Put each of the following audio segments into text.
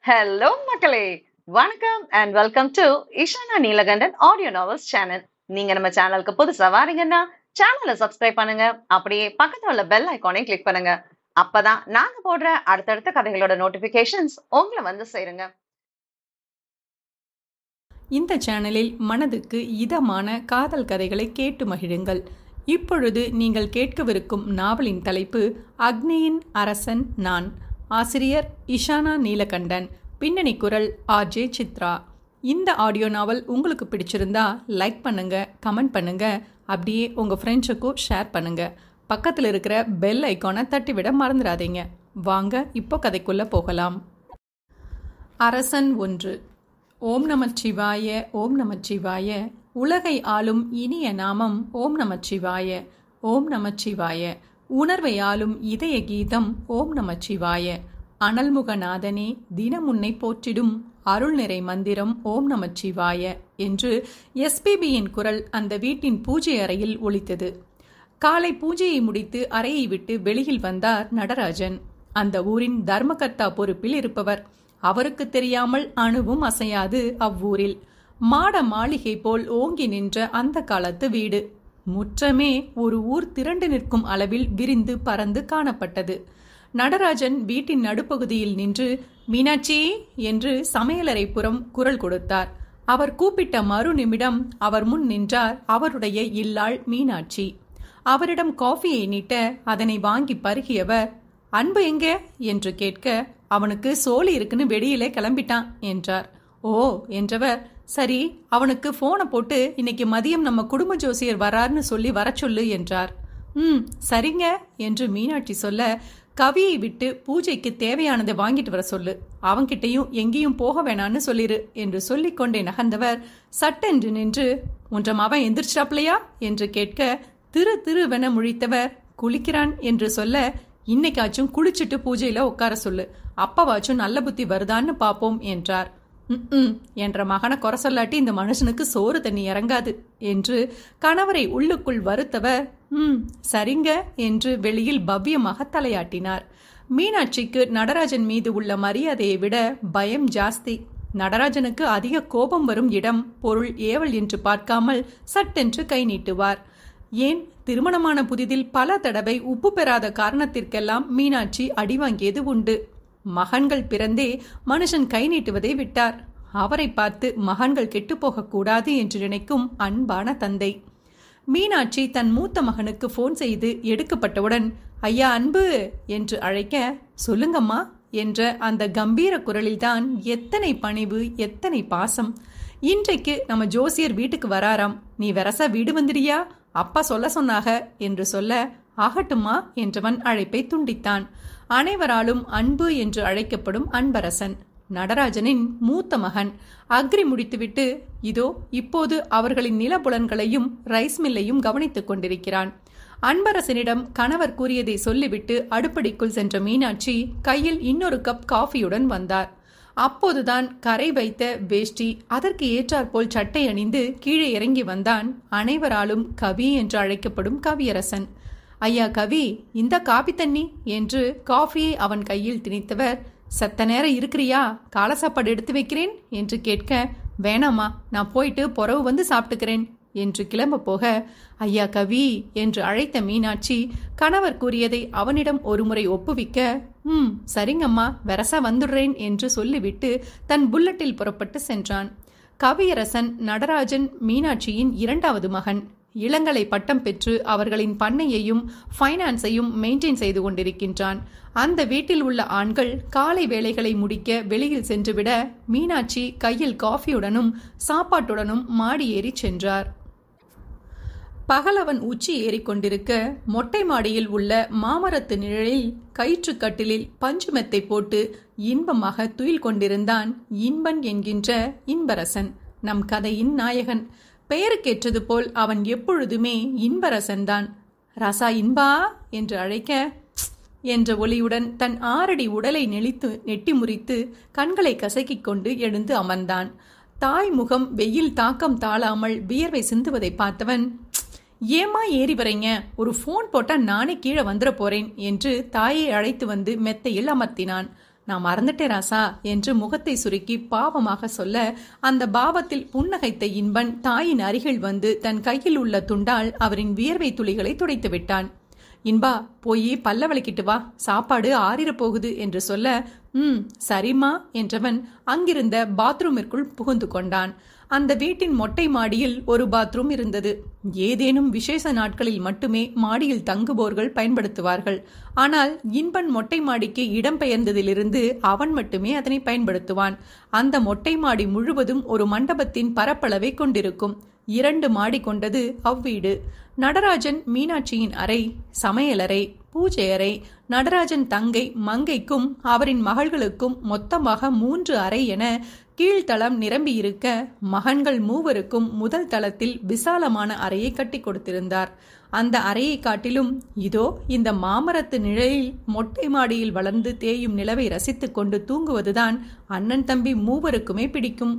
Hello மக்களே, வணக்கம் and welcome to Ishana Neelakandan audio novels channel. நீங்க நம்ம சேனலுக்கு புதுசா வாரீங்கன்னா சேனலை சப்ஸ்கிரைப் பண்ணுங்க. அப்படியே பக்கத்துல உள்ள பெல் ஐகானை கிளிக் பண்ணுங்க. அப்பதான் நாங்க போடுற அடுத்தடுத்த கதைகளோட நோட்டிபிகேஷன்ஸ் உங்களை வந்து சேருங்க. இந்த சேனலில் மனதுக்கு இதமான காதல் கதைகளை கேட்டு மகிழுங்கள். இப்பொழுது நீங்கள் கேட்கவிருக்கும் நாவலின் தலைப்பு அக்னியின் அரசன் நான். ஆசிரியர் இஷானா நீலகண்டன். பின்னணி குரல் ஆர்ஜே சித்ரா. இந்த ஆடியோ நாவல் உங்களுக்கு பிடிச்சிருந்தா லைக் பண்ணுங்க, கமெண்ட் பண்ணுங்க, அப்படியே உங்கள் ஃப்ரெண்ட்ஸுக்கும் ஷேர் பண்ணுங்க. பக்கத்தில் இருக்கிற பெல் ஐக்கானை தட்டிவிட மறந்துடாதீங்க. வாங்க இப்போ கதைக்குள்ள போகலாம். அரசன் 1. ஓம் நமச்சிவாய, ஓம் நமச்சிவாய. உலகை ஆளும் இனிய நாமம் ஓம் நமச்சிவாய, ஓம் நமச்சிவாய. உணர்வை ஆளும் இதய கீதம் ஓம் நமச்சிவாய. அனல்முகநாதனே, தினம் உன்னை போற்றிடும் அருள் நிறை மந்திரம் ஓம் நமச்சிவாய என்று எஸ்பிபியின் குரல் அந்த வீட்டின் பூஜை அறையில் ஒலித்தது. காலை பூஜையை முடித்து அறையை விட்டு வெளியில் வந்தார் நடராஜன். அந்த ஊரின் தர்மகர்த்தா பொறுப்பில் இருப்பவர். அவருக்கு தெரியாமல் அணுவும் அசையாது அவ்வூரில். மாட மாளிகை போல் ஓங்கி நின்ற அந்த காலத்து வீடு. முற்றமே ஒரு ஊர் திரண்டு நிற்கும் அளவில் விரிந்து பறந்து காணப்பட்டது. நடராஜன் வீட்டின் நடுப்பகுதியில் நின்று மீனாட்சி என்று சமையலறை புறம் குரல் கொடுத்தார். அவர் கூப்பிட்ட மறு நிமிடம் அவர் முன் நின்றார் அவருடைய இல்லாள் மீனாட்சி. அவரிடம் காஃபியை நீட்ட அதனை வாங்கி பருகியவர், அன்பு எங்கே என்று கேட்க, அவனுக்கு சோலி இருக்குன்னு வெளியிலே கிளம்பிட்டான் என்றார். ஓ என்றவர், சரி அவனுக்கு போனை போட்டு இன்னைக்கு மதியம் நம்ம குடும்ப ஜோசியர் வரார்னு சொல்லி வர சொல்லு என்றார். சரிங்க என்று மீனாட்சி சொல்ல, கவியை விட்டு பூஜைக்கு தேவையானதை வாங்கிட்டு வர சொல்லு, அவன்கிட்டையும் எங்கேயும் போக வேணான்னு சொல்லிரு என்று சொல்லிக்கொண்டே நகர்ந்தவர் சட்டென்று நின்று, ஒன்றம் அவன் எந்திரிச்சாப்லையா என்று கேட்க, திரு திருவென முழித்தவர், குளிக்கிறான் என்று சொல்ல, இன்னைக்காச்சும் குளிச்சுட்டு பூஜையில உட்கார சொல்லு, அப்பவாச்சும் நல்ல புத்தி வருதான்னு பாப்போம் என்றார். என்ற மகனை குறை சொல்லாட்டி இந்த மனுஷனுக்கு சோறு தண்ணி இறங்காது என்று கணவரை உள்ளுக்குள் வருத்தவர், சரிங்க என்று வெளியில் பவ்யமாக தலையாட்டினார். மீனாட்சிக்கு நடராஜன் மீது உள்ள மரியாதையை விட பயம் ஜாஸ்தி. நடராஜனுக்கு அதிக கோபம் வரும் இடம், பொருள், ஏவல் என்று பார்க்காமல் சட்டென்று கை நீட்டுவார். ஏன், திருமணமான புதிதில் பல தடவை உப்பு பெறாத காரணத்திற்கெல்லாம் மீனாட்சி அடி வாங்கியது உண்டு. மகன்கள் பிறந்தே மனுஷன் கை நீட்டுவதை விட்டார். அவரை பார்த்து மகன்கள் கெட்டுப்போகக்கூடாது என்று நினைக்கும் அன்பான தந்தை. மீனாட்சி தன் மூத்த மகனுக்கு போன் செய்து எடுக்கப்பட்டவுடன், ஐயா அன்பு என்று அழைக்க, சொல்லுங்கம்மா என்ற அந்த கம்பீர குரலில்தான் எத்தனை பணிவு, எத்தனை பாசம். இன்றைக்கு நம்ம ஜோசியர் வீட்டுக்கு வராராம், நீ வெரசா வீடு வந்துடியா, அப்பா சொல்ல சொன்னாக என்று சொல்ல, ஆகட்டுமா என்றவன் அழைப்பை துண்டித்தான். அனைவராலும் அன்பு என்று அழைக்கப்படும் அன்பரசன் நடராஜனின் மூத்த மகன். அக்ரி முடித்துவிட்டு இதோ இப்போது அவர்களின் நிலப்புலன்களையும் ரைஸ் மில்லையும் கவனித்துக் கொண்டிருக்கிறான். அன்பரசனிடம் கணவர் கூறியதை சொல்லிவிட்டு அடுப்படிக்குள் சென்ற மீனாட்சி கையில் இன்னொரு கப் காஃபியுடன் வந்தார். அப்போதுதான் கரை வைத்த வேஷ்டி, அதற்கு ஏற்றாற்போல் சட்டை அணிந்து கீழே இறங்கி வந்தான் அனைவராலும் கவி என்று அழைக்கப்படும் கவியரசன். ஐயா கவி, இந்த காபி தண்ணி என்று காஃபியை அவன் கையில் திணித்தவர், சத்த நேரம் இருக்கிறியா, காலை சாப்பாடு எடுத்து வைக்கிறேன் என்று கேட்க, வேணாமா நான் போயிட்டு பொறவு வந்து சாப்பிட்டுக்கிறேன் என்று கிளம்ப போக, ஐயா கவி என்று அழைத்த மீனாட்சி கணவர் கூறியதை அவனிடம் ஒருமுறை ஒப்புவிக்க, சரிங்கம்மா வெரசா வந்துடுறேன் என்று சொல்லிவிட்டு தன் புல்லட்டில் புறப்பட்டு சென்றான். கவியரசன் நடராஜன் மீனாட்சியின் இரண்டாவது மகன். இளங்கலை பட்டம் பெற்று அவர்களின் பண்ணையையும் ஃபைனான்ஸையும் மெயின்டைன் செய்து கொண்டிருக்கின்றான். அந்த வீட்டில் உள்ள ஆண்கள் காலை வேலைகளை முடிக்க வெளியில் சென்றுவிட மீனாட்சி கையில் காஃபியுடனும் சாப்பாட்டுடனும் மாடி ஏறி சென்றார். பகலவன் உச்சி ஏறிக்கொண்டிருக்க மொட்டை மாடியில் உள்ள மாமரத்து நிழலில் கயிற்றுக்கட்டிலில் பஞ்சு மெத்தை போட்டு இன்பமாக துயில் கொண்டிருந்தான் இன்பன் என்கின்ற இன்பரசன், நம் கதையின் நாயகன். பெயருக்கேற்றது போல் அவன் எப்பொழுதுமே இன்பரசன்தான். ரசா இன்பா என்று அழைக்க என்ற ஒலியுடன் தன் 6 அடி உடலை நெட்டி முறித்து கண்களை கசக்கிக் கொண்டு எழுந்து அமர்ந்தான். தாய் முகம் வெயில் தாக்கம் தாழாமல் வியர்வை சிந்துவதை பார்த்தவன், ஏமா ஏறி வரீங்க, ஒரு போன் போட்டா நானே கீழே வந்துட போறேன் என்று தாயை அழைத்து வந்து மெத்தையில் அமர்த்தினான். நான் மறந்துட்டேன் ராசா என்று முகத்தை சுருக்கி பாவமாக சொல்ல, அந்த பாவத்தில் புன்னகைத்த இன்பன் தாயின் அருகில் வந்து தன் கையில் உள்ள துண்டால் அவரின் வியர்வை துளிகளை துடைத்து விட்டான். இன்பா, போய் பல்ல வலிக்கிட்டு வா, சாப்பாடு ஆறிற போகுது என்று சொல்ல, சரிம்மா என்றவன் அங்கிருந்த பாத்ரூமிற்குள் புகுந்து கொண்டான். அந்த வீட்டின் மொட்டை மாடியில் ஒரு பாத்ரூம் இருந்தது. ஏதேனும் விசேஷ நாட்களில் மட்டுமே மாடியில் தங்குபவர்கள் பயன்படுத்துவார்கள். ஆனால் இன்பன் மொட்டை மாடிக்கு இடம் பெயர்ந்ததிலிருந்து அவன் மட்டுமே அதனை பயன்படுத்துவான். அந்த மொட்டை மாடி முழுவதும் ஒரு மண்டபத்தின் பரப்பளவை கொண்டிருக்கும். 2 மாடி கொண்டது அவ்வீடு. நடராஜன் மீனாட்சியின் அறை, சமையலறை, பூஜை அறை, நடராஜன் தங்கை மங்கைக்கும் அவரின் மகள்களுக்கும் மொத்தமாக 3 அறை என கீழ்த்தளம் நிரம்பியிருக்க, மகன்கள் மூவருக்கும் முதல் தளத்தில் விசாலமான அறையை கட்டி கொடுத்திருந்தார். அந்த அறையை காட்டிலும் இதோ இந்த மாமரத்து நிழலில் மொட்டை மாடியில் வளர்ந்து தேயும் நிலவை ரசித்துக் கொண்டு தூங்குவதுதான் அண்ணன் தம்பி மூவருக்குமே பிடிக்கும்.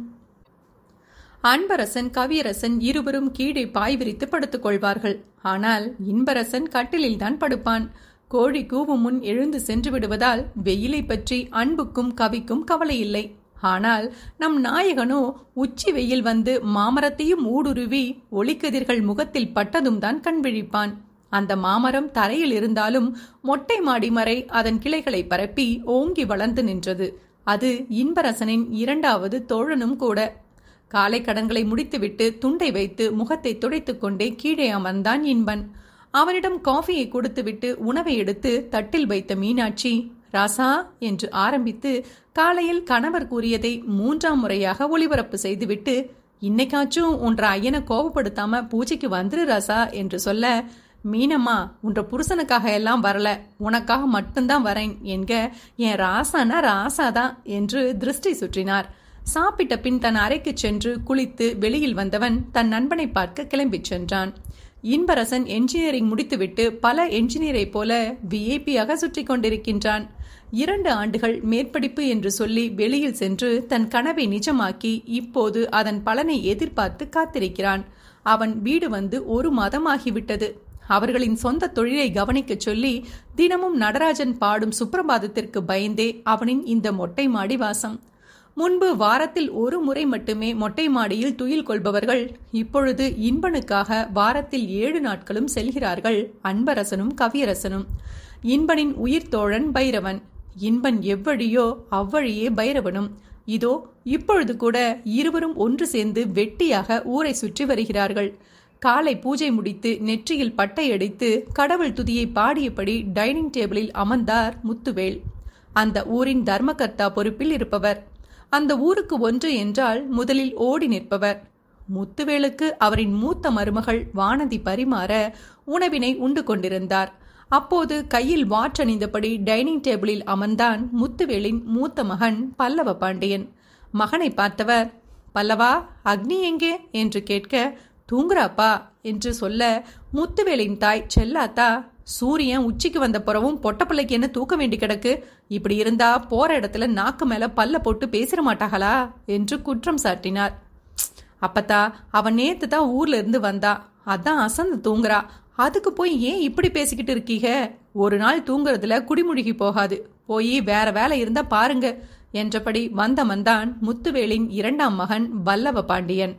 அன்பரசன் கவியரசன் இருவரும் கீழே பாய் விரித்து படுத்துக் கொள்வார்கள். ஆனால் இன்பரசன் கட்டிலில் தான் படுப்பான். கோழி கூவும் முன் எழுந்து சென்று விடுவதால் வெயிலை பற்றி அன்புக்கும் கவிக்கும் கவலை இல்லை. ஆனால் நம் நாயகனோ உச்சி வெயில் வந்து மாமரத்தையும் ஊடுருவி ஒளிக்கதிர்கள் முகத்தில் பட்டதும் தான் கண் விழிப்பான். அந்த மாமரம் தரையில் இருந்தாலும் மொட்டை மாடி மறை அதன் கிளைகளை பரப்பி ஓங்கி வளர்ந்து நின்றது. அது இன்பரசனின் 2வது தோழனும் கூட. காலை கடன்களை முடித்துவிட்டு துண்டை வைத்து முகத்தை துடைத்துக் கொண்டே கீழே அமர்ந்தான் இன்பன். அவனிடம் காஃபியை கொடுத்துவிட்டு உணவை எடுத்து தட்டில் வைத்த மீனாட்சி, ராசா என்று ஆரம்பித்து காலையில் கணவர் கூறியதை 3ஆம் முறையாக ஒளிபரப்பு செய்துவிட்டு, இன்னைக்காச்சும் உன்ற ஐயனை கோபப்படுத்தாம பூஜைக்கு வந்துரு ராசா என்று சொல்ல, மீனம்மா, உன்ற புருஷனுக்காக எல்லாம் வரல, உனக்காக மட்டும்தான் வரேன் என்க, என் ராசானா ராசாதான் என்று திருஷ்டி சுற்றினார். சாப்பிட்ட பின் தன் அறைக்கு சென்று குளித்து வெளியில் வந்தவன் தன் நண்பனை பார்க்க கிளம்பிச் சென்றான். இன்பரசன் என்ஜினியரிங் முடித்துவிட்டு பல என்ஜினியரை போல விஐபியாக சுற்றி கொண்டிருக்கின்றான். 2 ஆண்டுகள் மேற்படிப்பு என்று சொல்லி வெளியில் சென்று தன் கனவை நிஜமாக்கி இப்போது அதன் பலனை எதிர்பார்த்து காத்திருக்கிறான். அவன் வீடு வந்து 1 மாதமாகிவிட்டது. அவர்களின் சொந்த தொழிலை கவனிக்க சொல்லி தினமும் நடராஜன் பாடும் சுப்பிரபாதத்திற்கு பயந்தே அவனின் இந்த மொட்டை மாடி வாசம். முன்பு வாரத்தில் 1 முறை மட்டுமே மொட்டை மாடியில் துயில் கொள்பவர்கள் இப்பொழுது இன்பனுக்காக வாரத்தில் 7 நாட்களும் செல்கிறார்கள் அன்பரசனும் கவியரசனும். இன்பனின் உயிர் தோழன் பைரவன். இன்பன் எவ்வழியோ அவ்வழியே பைரவனும். இதோ இப்பொழுது கூட இருவரும் ஒன்று சேர்ந்து வெட்டியாக ஊரை சுற்றி வருகிறார்கள். காலை பூஜை முடித்து நெற்றியில் பட்டை அடித்து கடவுள் துதியை பாடியபடி டைனிங் டேபிளில் அமர்ந்தார் முத்துவேல். அந்த ஊரின் தர்மகர்த்தா பொறுப்பில் இருப்பவர். அந்த ஊருக்கு ஒன்று என்றால் முதலில் ஓடி நிற்பவர். முத்துவேலுக்கு அவரின் மூத்த மருமகள் வானதி பரிமாற உணவினை உண்டு கொண்டிருந்தார். அப்போது கையில் வாற்றணிந்தபடி டைனிங் டேபிளில் அமர்ந்தான் முத்துவேலின் மூத்த மகன் பல்லவ பாண்டியன். மகனை பார்த்தவர், பல்லவா, அக்னி எங்கே என்று கேட்க, தூங்குறாப்பா என்று சொல்ல, முத்துவேலின் தாய் செல்லாத்தா, சூரியன் உச்சிக்கு வந்த பிறவும் பொட்ட பிள்ளைக்கு என்ன தூக்க வேண்டி கிடக்கு, இப்படி இருந்தா போற இடத்துல நாக்கு மேல பல்ல போட்டு பேசிட மாட்டாங்களா என்று குற்றம் சாட்டினார். அப்பத்தா, அவன் நேத்து தான் ஊர்ல இருந்து வந்தா, அதான் அசந்து தூங்குறா, அதுக்கு போய் ஏன் இப்படி பேசிக்கிட்டு இருக்கீங்க, ஒரு நாள் தூங்குறதுல குடிமுழுகி போகாது, போய் வேற வேலை இருந்தா பாருங்க என்றபடி வந்தமன்தான் முத்துவேலின் 2ஆம் மகன் பல்லவ பாண்டியன்.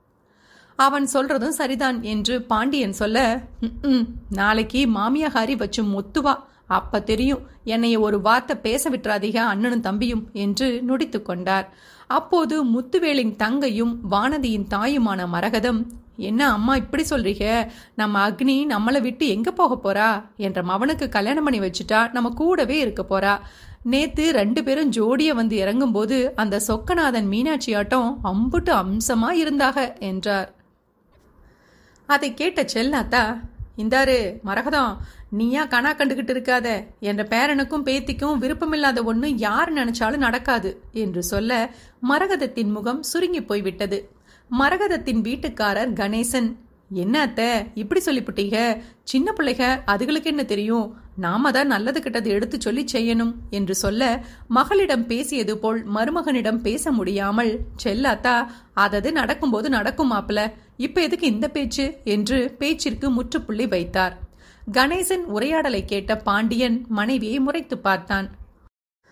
அவன் சொல்றதும் சரிதான் என்று பாண்டியன் சொல்ல, நாளைக்கு மாமியாகாரி வச்சு முத்துவா, அப்ப தெரியும், என்னைய ஒரு வார்த்தை பேச விட்டுறாதீங்க அண்ணனும் தம்பியும் என்று நொடித்து கொண்டார். அப்போது முத்துவேலின் தங்கையும் வானதியின் தாயுமான மரகதம், என்ன அம்மா இப்படி சொல்றீங்க, நம்ம அக்னி நம்மளை விட்டு எங்க போக போறா, என்ற மவனுக்கு கல்யாணம் பண்ணி வச்சுட்டா நம்ம கூடவே இருக்க போறா, நேத்து 2 பேரும் ஜோடிய வந்து இறங்கும் போது அந்த சொக்கநாதன் மீனாட்சி ஆட்டம் அம்புட்டு அம்சமா இருந்தாக என்றார். அதை கேட்ட செல்லாத்தா, இந்தாரு மரகதம், நீயா கணா கண்டுகிட்டு இருக்காத, என்ற பேரனுக்கும் பேத்திக்கும் விருப்பமில்லாத ஒண்ணு யார் நினைச்சாலும் நடக்காது என்று சொல்ல மரகதத்தின் முகம் சுருங்கி போய்விட்டது. மரகதத்தின் வீட்டுக்காரர் கணேசன், என்ன அத்தை இப்படி சொல்லிவிட்டீங்க, சின்ன பிள்ளைக அதுகளுக்கு என்ன தெரியும், நாம தான் நல்லது கிட்டது எடுத்து சொல்லி செய்யணும் என்று சொல்ல, மகளிடம் பேசியது போல் மருமகனிடம் பேச முடியாமல் செல்லாத்தா, அதது நடக்கும்போது நடக்கும் மாப்பிள, இப்ப எதுக்கு இந்த பேச்சு என்று பேச்சிற்கு முற்றுப்புள்ளி வைத்தார். கணேசன் உரையாடலை கேட்ட பாண்டியன் மனைவியை முறைத்து பார்த்தான்.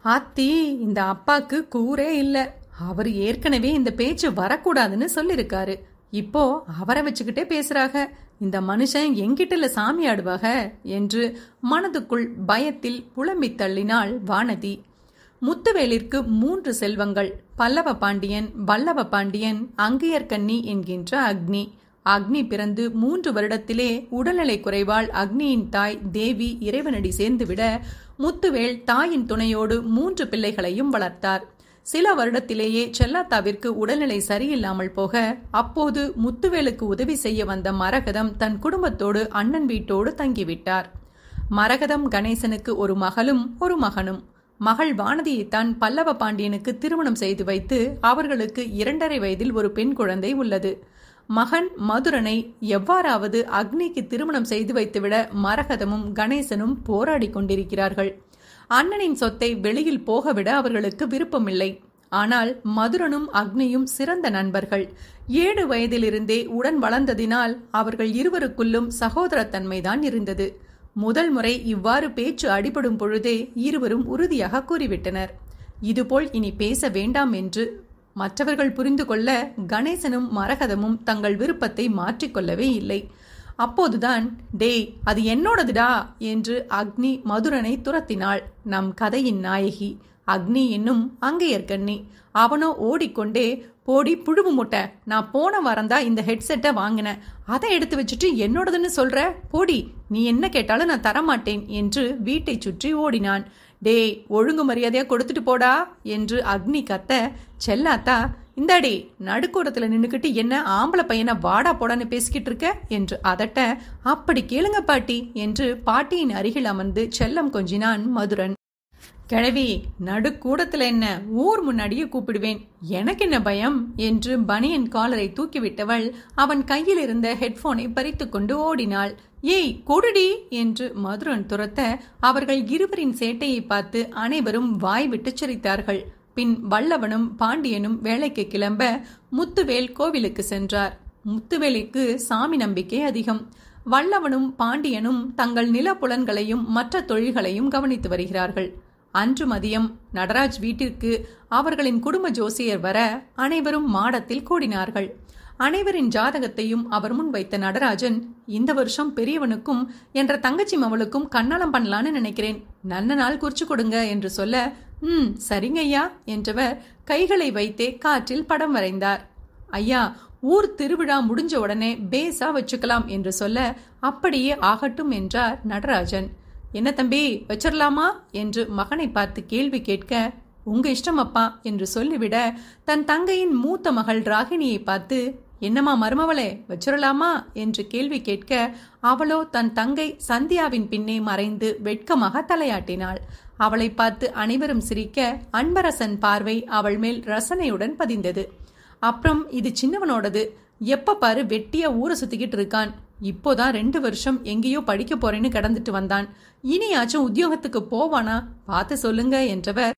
ஆத்தி, இந்த அப்பாக்கு கூரே இல்ல. அவர் ஏற்கனவே இந்த பேச்சு வரக்கூடாதுன்னு சொல்லிருக்காரு. இப்போ அவரை வச்சுக்கிட்டே பேசுறாக. இந்த மனுஷன் எங்கிட்டல சாமி ஆடுவாக என்று மனதுக்குள் பயத்தில் புலம்பி தள்ளினாள் வானதி. முத்துவேலிற்கு 3 செல்வங்கள். பல்லவ பாண்டியன், வல்லவ பாண்டியன், அங்கையர்கண்ணி என்கின்ற அக்னி. அக்னி பிறந்து 3 வருடத்திலே உடல்நிலை குறைவால் அக்னியின் தாய் தேவி இறைவனடி சேர்ந்துவிட முத்துவேல் தாயின் துணையோடு 3 பிள்ளைகளையும் வளர்த்தார். சில வருடத்திலேயே செல்லாத்தாவிற்கு உடல்நிலை சரியில்லாமல் போக அப்போது முத்துவேலுக்கு உதவி செய்ய வந்த மரகதம் தன் குடும்பத்தோடு அண்ணன் வீட்டோடு தங்கிவிட்டார். மரகதம் கணேசனுக்கு ஒரு மகளும் ஒரு மகனும். மகள் வானதியைத்தான் பல்லவ பாண்டியனுக்கு திருமணம் செய்து வைத்து அவர்களுக்கு 2.5 வயதில் ஒரு பெண் குழந்தை உள்ளது. மகன் மதுரனை எவ்வாறாவது அக்னிக்கு திருமணம் செய்து வைத்துவிட மரகதமும் கணேசனும் போராடி கொண்டிருக்கிறார்கள். அண்ணனின் சொத்தை வெளியில் போகவிட அவர்களுக்கு விருப்பமில்லை. ஆனால் மதுரனும் அக்னியும் சிறந்த நண்பர்கள். 7 வயதிலிருந்தே உடன் வளர்ந்ததினால் அவர்கள் இருவருக்குள்ளும் சகோதரத்தன்மைதான் இருந்தது. முதல் முறை இவ்வாறு பேச்சு அடிபடும் பொழுதே இருவரும் உறுதியாக கூறிவிட்டனர். இதுபோல் இனி பேச வேண்டாம் என்று. மற்றவர்கள் புரிந்து கொள்ள கணேசனும் மரகதமும் தங்கள் விருப்பத்தை மாற்றிக்கொள்ளவே இல்லை. அப்போதுதான், டேய், அது என்னோடதுடா என்று அக்னி மதுரனை துரத்தினாள். நம் கதையின் நாயகி அக்னி என்னும் அங்கையர்கண்ணி. அவனோ ஓடிக்கொண்டே, போடி புழுவு முட்டை, நான் போன வாரம்தான் இந்த ஹெட்செட்டை வாங்கினேன், அதை எடுத்து வச்சுட்டு என்னோடதுன்னு சொல்ற, போடி, நீ என்ன கேட்டாலும் நான் தரமாட்டேன் என்று வீட்டை சுற்றி ஓடினான். டேய், ஒழுங்கு மரியாதையா கொடுத்துட்டு போடா என்று அக்னி கத்த, செல்லாத்தா, இந்தாடி நடுக்கூடத்துல நின்னுக்கிட்டு என்ன ஆம்பளை பையனை வாடா போடான்னு பேசிக்கிட்டு இருக்க என்று அதட்ட, அப்படி கேளுங்க பாட்டி என்று பாட்டியின் அருகில் அமர்ந்து செல்லம் கொஞ்சினான் மதுரன். கிழவி, நடுக்கூடத்துல என்ன, ஊர் முன்னாடியே கூப்பிடுவேன், எனக்கு என்ன பயம் என்று பனியன் காலரை தூக்கிவிட்டவள் அவன் கையில் இருந்த ஹெட்போனை பறித்து கொண்டு ஓடினாள். ஏய் கொடுடி என்று மதுரன் துரத்த அவர்கள் இருவரின் சேட்டையை பார்த்து அனைவரும் வாய் விட்டு சிரித்தார்கள். பின் வல்லவனும் பாண்டியனும் வேலைக்கு கிளம்ப முத்துவேல் கோவிலுக்கு சென்றார். முத்துவேலுக்கு சாமி நம்பிக்கை அதிகம். வல்லவனும் பாண்டியனும் தங்கள் நிலப்புலன்களையும் மற்ற தொழில்களையும் கவனித்து வருகிறார்கள். அன்று மதியம் நடராஜ் வீட்டிற்கு அவர்களின் குடும்ப ஜோசியர் வர அனைவரும் மாடத்தில் கூடினார்கள். அனைவரின் ஜாதகத்தையும் அவர் முன் வைத்த நடராஜன், இந்த வருஷம் பெரியவனுக்கும் என்ற தங்கச்சி மவளுக்கும் கண்ணாலம் பண்ணலான்னு நினைக்கிறேன், நல்ல நாள் குறிச்சு கொடுங்க என்று சொல்ல, சரிங்க ஐயா என்றவர் கைகளை வைத்தே காற்றில் படம் வரைந்தார். ஐயா, ஊர் திருவிழா முடிஞ்ச உடனே பேசா வச்சுக்கலாம் என்று சொல்ல, அப்படியே ஆகட்டும் என்றார் நடராஜன். என்ன தம்பி, வச்சிடலாமா என்று மகனை பார்த்து கேள்வி கேட்க, உங்க இஷ்டம் அப்பா என்று சொல்லிவிட தன் தங்கையின் மூத்த மகள் ராகிணியை பார்த்து, என்னம்மா மருமவளே, வச்சிடலாமா என்று கேள்வி கேட்க அவளோ தன் தங்கை சந்தியாவின் பின்னே மறைந்து வெட்கமாக தலையாட்டினாள். அவளை பார்த்து அனைவரும் சிரிக்க அன்பரசன் பார்வை அவள் மேல் ரசனையுடன் பதிந்தது. அப்புறம், இது சின்னவனோடது, எப்ப பாரு வெட்டியா ஊரை சுத்திக்கிட்டு இருக்கான், இப்போதான் 2 வருஷம் எங்கேயோ படிக்க போறேன்னு கடந்துட்டு வந்தான், இனியாச்சும் உத்தியோகத்துக்கு போவானா பார்த்து சொல்லுங்க என்றவர்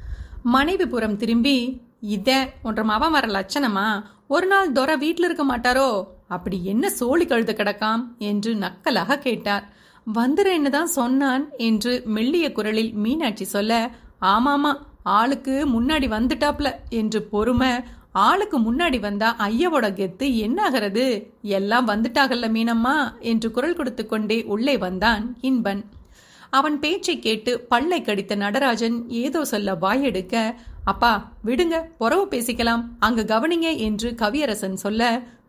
மனைவி புறம் திரும்பி, இத ஒன்ற மவன் வர லட்சணமா, ஒரு நாள் துரை வீட்டில் இருக்க மாட்டாரோ, அப்படி என்ன சோழி கழுத்து கிடக்காம் என்று நக்கலாக கேட்டார். வந்துறேன்னு தான் சொன்னான் என்று மெல்லிய குரலில் மீனாட்சி சொல்ல, ஆமாமா, ஆளுக்கு முன்னாடி வந்துட்டாப்ல என்று பொறுமை, ஆளுக்கு முன்னாடி வந்தா ஐயாவோட கெத்து என்னாகிறது, எல்லாம் வந்துட்டாகல்ல மீனம்மா என்று குரல் கொடுத்து கொண்டே உள்ளே வந்தான் இன்பன். அவன் பேச்சை கேட்டு பல்லை கடித்த நடராஜன் ஏதோ சொல்ல வாயெடுக்க, அப்பா விடுங்க, பொறவு பேசிக்கலாம், அங்க கவனிங்க என்று கவியரசன் சொல்ல,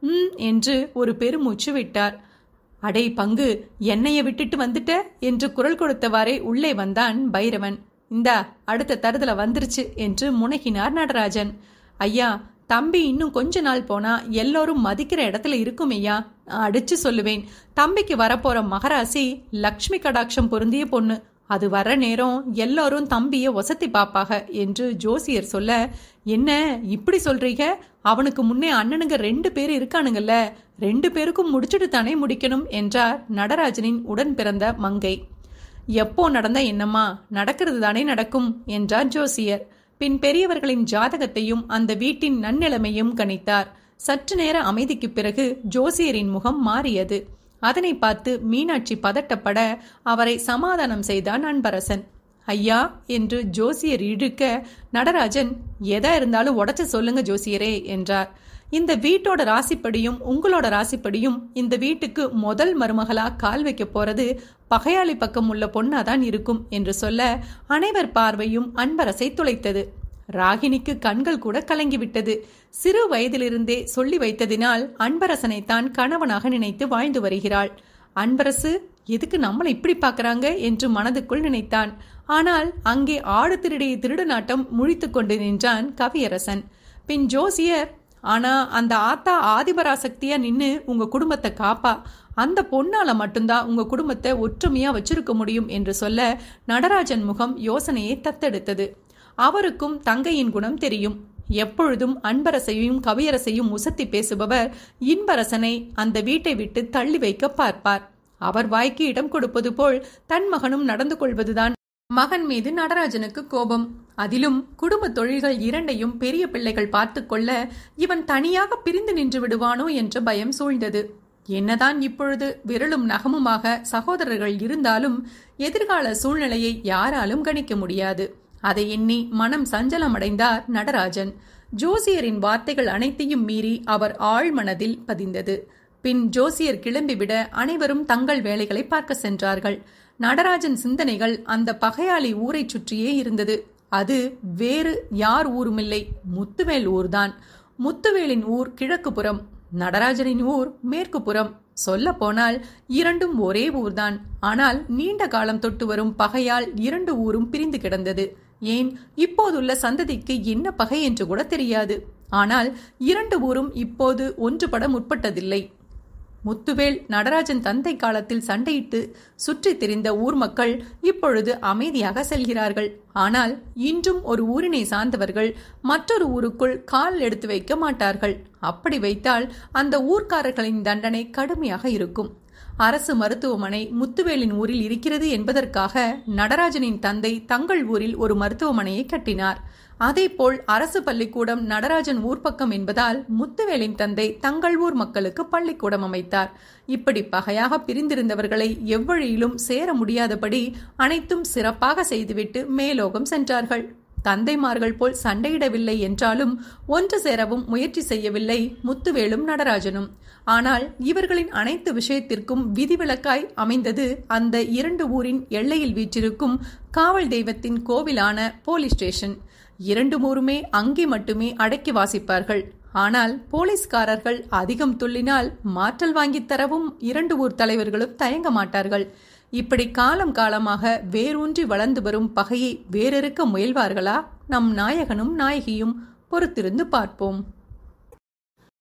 என்று ஒரு பெருமூச்சு விட்டார். அடே பங்கு, என்னைய விட்டுட்டு வந்துட்ட என்று குரல் கொடுத்தவாறே உள்ளே வந்தான் பைரவன். இந்தா அடுத்த தருதல வந்துருச்சு என்று முனகினார் நடராஜன். ஐயா, தம்பி இன்னும் கொஞ்ச நாள் போனா எல்லோரும் மதிக்கிற இடத்துல இருக்கும் ஐயா, அடிச்சு சொல்லுவேன், தம்பிக்கு வரப்போற மகராசி லக்ஷ்மி கடாட்சம் பொருந்திய பொண்ணு, அது வர நேரம் எல்லாரும் தம்பிய ஒசத்தி பாப்பாக என்று ஜோசியர் சொல்ல, என்ன இப்படி சொல்றீங்க, அவனுக்கு முன்னே அண்ணனுங்க 2 பேர் இருக்கானுங்கல்ல, 2 பேருக்கும் முடிச்சுட்டு தானே முடிக்கணும் என்றார் நடராஜனின் உடன் பிறந்த மங்கை. எப்போ நடந்தா என்னம்மா, நடக்கிறது தானே நடக்கும் என்றார் ஜோசியர். பின் பெரியவர்களின் ஜாதகத்தையும் அந்த வீட்டின் நன்னிலைமையும் கணித்தார். சற்று நேர அமைதிக்கு பிறகு ஜோசியரின் முகம் மாறியது. அதனை பார்த்து மீனாட்சி பதட்டப்பட அவரை சமாதானம் செய்தான் அன்பரசன். ஐயா என்று ஜோசியர் இழுக்க நடராஜன், எதா இருந்தாலும் உடச்சு சொல்லுங்க ஜோசியரே என்றார். இந்த வீட்டோட ராசிப்படியும் உங்களோட ராசிப்படியும் இந்த வீட்டுக்கு முதல் மருமகளா கால் வைக்க போறது பகையாளி பக்கம் உள்ள பொண்ணாதான் இருக்கும் என்று சொல்ல அனைவர் பார்வையும் அன்பரசை துளைத்தது. ராகினிக்கு கண்கள் கூட கலங்கிவிட்டது. சிறு வயதிலிருந்தே சொல்லி வைத்ததினால் அன்பரசனை தான் கணவனாக நினைத்து வாழ்ந்து வருகிறாள். அன்பரசு எதுக்கு நம்மளை இப்படி பார்க்கறாங்க என்று மனதுக்குள் நினைத்தான். ஆனால் அங்கே ஆடு திருடிய திருடநாட்டம் முழித்து கொண்டு நின்றான் கவியரசன். பின் ஜோசியர், ஆனா அந்த ஆத்தா ஆதிபராசக்தியா நின்னு உங்க குடும்பத்தை காப்பா, அந்த பொண்ணால மட்டும்தான் உங்க குடும்பத்தை ஒற்றுமையா வச்சிருக்க முடியும் என்று சொல்ல நடராஜன் முகம் யோசனையை தத்தெடுத்தது. அவருக்கும் தங்கையின் குணம் தெரியும். எப்பொழுதும் அன்பரசையும் கவியரசையும் உசத்தி பேசுபவர் இன்பரசனை அந்த வீட்டை விட்டு தள்ளி வைக்க பார்ப்பார். அவர் வாய்க்கு இடம் கொடுப்பது போல் தன் மகனும் நடந்து கொள்வதுதான் மகன் மீது நடராஜனுக்கு கோபம். அதிலும் குடும்ப தொழில்கள் இரண்டையும் பெரிய பிள்ளைகள் பார்த்து கொள்ள இவன் தனியாக பிரிந்து நின்று விடுவானோ என்ற பயம் சூழ்ந்தது. என்னதான் இப்பொழுது விரலும் நகமுமாக சகோதரர்கள் இருந்தாலும் எதிர்கால சூழ்நிலையை யாராலும் கணிக்க முடியாது. அதை எண்ணி மனம் சஞ்சலமடைந்தார் நடராஜன். ஜோசியரின் வார்த்தைகள் அனைத்தையும் மீறி அவர் ஆழ்மனதில் பதிந்தது. பின் ஜோசியர் கிளம்பிவிட அனைவரும் தங்கள் வேலைகளை பார்க்க சென்றார்கள். நடராஜன் சிந்தனைகள் அந்த பகையாளி ஊரை சுற்றியே இருந்தது. அது வேறு யார் ஊருமில்லை, முத்துவேல் ஊர்தான். முத்துவேலின் ஊர் கிழக்கு புறம், நடராஜனின் ஊர் மேற்கு புறம். சொல்ல போனால் இரண்டும் ஒரே ஊர்தான். ஆனால் நீண்ட காலம் தொட்டு வரும் பகையால் இரண்டு ஊரும் பிரிந்து கிடந்தது. ஏன் இப்போதுள்ள சந்ததிக்கு என்ன பகை என்று கூட தெரியாது. ஆனால் இரண்டு ஊரும் இப்போது ஒன்றுபட முற்பட்டதில்லை. முத்துவேல் நடராஜன் தந்தை காலத்தில் சண்டையிட்டு சுற்றி திரிந்த ஊர் மக்கள் இப்பொழுது அமைதியாக செல்கிறார்கள். ஆனால் இன்றும் ஒரு ஊரினை சார்ந்தவர்கள் மற்றொரு ஊருக்குள் கால் எடுத்து வைக்க மாட்டார்கள். அப்படி வைத்தால் அந்த ஊர்க்காரர்களின் தண்டனை கடுமையாக இருக்கும். அரசு மருத்துவமனை முத்துவேலின் ஊரில் இருக்கிறது என்பதற்காக நடராஜனின் தந்தை தங்கள் ஊரில் ஒரு மருத்துவமனையை கட்டினார். அதேபோல் அரசு பள்ளிக்கூடம் நடராஜன் ஊர்பக்கம் என்பதால் முத்துவேலின் தந்தை தங்கள் ஊர் மக்களுக்கு பள்ளிக்கூடம் அமைத்தார். இப்படி பகையாக பிரிந்திருந்தவர்களை எவ்வழியிலும் சேர முடியாதபடி அனைத்தும் சிறப்பாக செய்துவிட்டு மேலோகம் சென்றார்கள். தந்தைமார்கள் போல் சண்டையிடவில்லை என்றாலும் ஒன்று சேரவும் முயற்சி செய்யவில்லை முத்துவேலும் நடராஜனும். ஆனால் இவர்களின் அனைத்து விஷயத்திற்கும் விதிவிலக்காய் அமைந்தது அந்த இரண்டு ஊரின் எல்லையில் வீற்றிருக்கும் காவல் தெய்வத்தின் கோவிலான போலீஸ் ஸ்டேஷன். இரண்டு ஊருமே அங்கே மட்டுமே அடக்கி வாசிப்பார்கள். ஆனால் போலீஸ்காரர்கள் அதிகம் துள்ளினால் மாற்றல் வாங்கித் தரவும் இரண்டு ஊர் தலைவர்களும் தயங்க மாட்டார்கள். இப்படி காலம் காலமாக வேரூன்றி வளர்ந்து வரும் பகையை வேறெடுக்க முயல்வார்களா நம் நாயகனும் நாயகியும்? பொறுத்திருந்து பார்ப்போம்.